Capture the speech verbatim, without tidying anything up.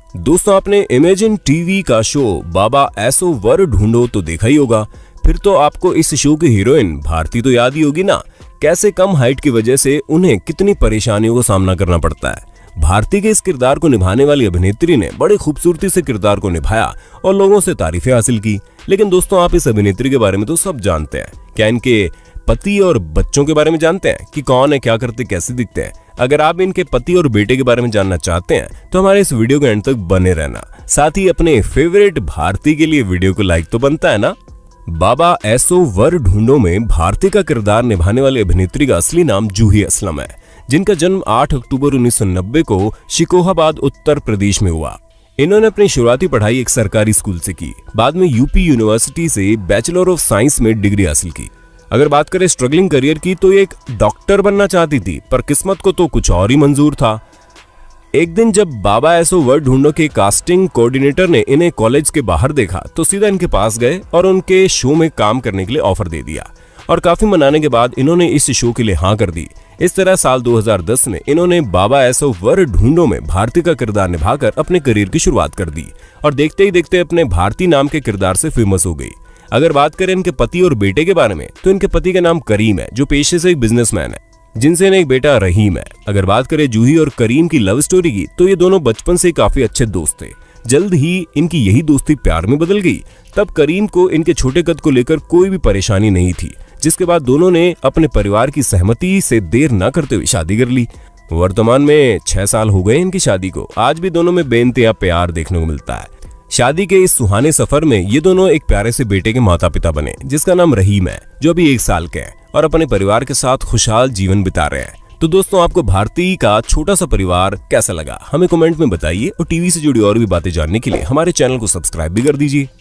दोस्तों, आपने Imagine TV का शो बाबा ऐसो वर ढूंढो तो देखा ही होगा। फिर तो आपको इस शो की हीरोइन भारती तो याद ही होगी ना। कैसे कम हाइट की वजह से उन्हें कितनी परेशानियों का सामना करना पड़ता है। भारती के इस किरदार को निभाने वाली अभिनेत्री ने बड़ी खूबसूरती से किरदार को निभाया और लोगों से तारीफें हासिल की। लेकिन दोस्तों, आप इस अभिनेत्री के बारे में तो सब जानते हैं। क्या इनके पति और बच्चों के बारे में जानते हैं कि कौन है, क्या करते, कैसे दिखते हैं? अगर आप इनके पति और बेटे के बारे में जानना चाहते हैं तो हमारे इस वीडियो के एंड तक बने रहना। साथ ही अपने फेवरेट भारती के लिए वीडियो को लाइक तो बनता है ना। बाबा ऐसो वर ढूंढो में भारती का किरदार निभाने वाली अभिनेत्री का असली नाम जूही असलम है, जिनका जन्म आठ अक्टूबर उन्नीस सौ नब्बे को शिकोहाबाद उत्तर प्रदेश में हुआ। इन्होंने अपनी शुरुआती पढ़ाई एक सरकारी स्कूल से की। बाद में यूपी यूनिवर्सिटी से बैचलर ऑफ साइंस में डिग्री हासिल की। अगर बात करें स्ट्रगलिंग करियर की तो ये एक डॉक्टर बनना चाहती थी, पर किस्मत को तो कुछ और ही मंजूर था। एक दिन जब बाबा ऐसो वर ढूंढो के कास्टिंग कोऑर्डिनेटर ने इन्हें कॉलेज के बाहर देखा तो सीधा इनके पास गए और उनके शो में काम करने के लिए ऑफर दे दिया। और काफी मनाने के बाद इन्होंने इस शो के लिए हाँ कर दी। इस तरह साल दो हज़ार दस में इन्होंने बाबा ऐसो वर ढूंढो में भारती का किरदार निभाकर अपने करियर की शुरुआत कर दी और देखते ही देखते अपने भारती नाम के किरदार से फेमस हो गई। अगर बात करें इनके पति और बेटे के बारे में तो इनके पति का नाम करीम है, जो पेशे से एक बिजनेसमैन है, जिनसे इन्हें एक बेटा रहीम है। अगर बात करें जूही और करीम की लव स्टोरी की तो ये दोनों बचपन से काफी अच्छे दोस्त थे। जल्द ही इनकी यही दोस्ती प्यार में बदल गई। तब करीम को इनके छोटे कद को लेकर कोई भी परेशानी नहीं थी, जिसके बाद दोनों ने अपने परिवार की सहमति से देर न करते हुए शादी कर ली। वर्तमान में छह साल हो गए इनकी शादी को। आज भी दोनों में बेइंतहा प्यार देखने को मिलता है। शादी के इस सुहाने सफर में ये दोनों एक प्यारे से बेटे के माता पिता बने, जिसका नाम रहीम है, जो अभी एक साल के हैं और अपने परिवार के साथ खुशहाल जीवन बिता रहे हैं। तो दोस्तों, आपको भारती का छोटा सा परिवार कैसा लगा हमें कमेंट में बताइए और टीवी से जुड़ी और भी बातें जानने के लिए हमारे चैनल को सब्सक्राइब भी कर दीजिए।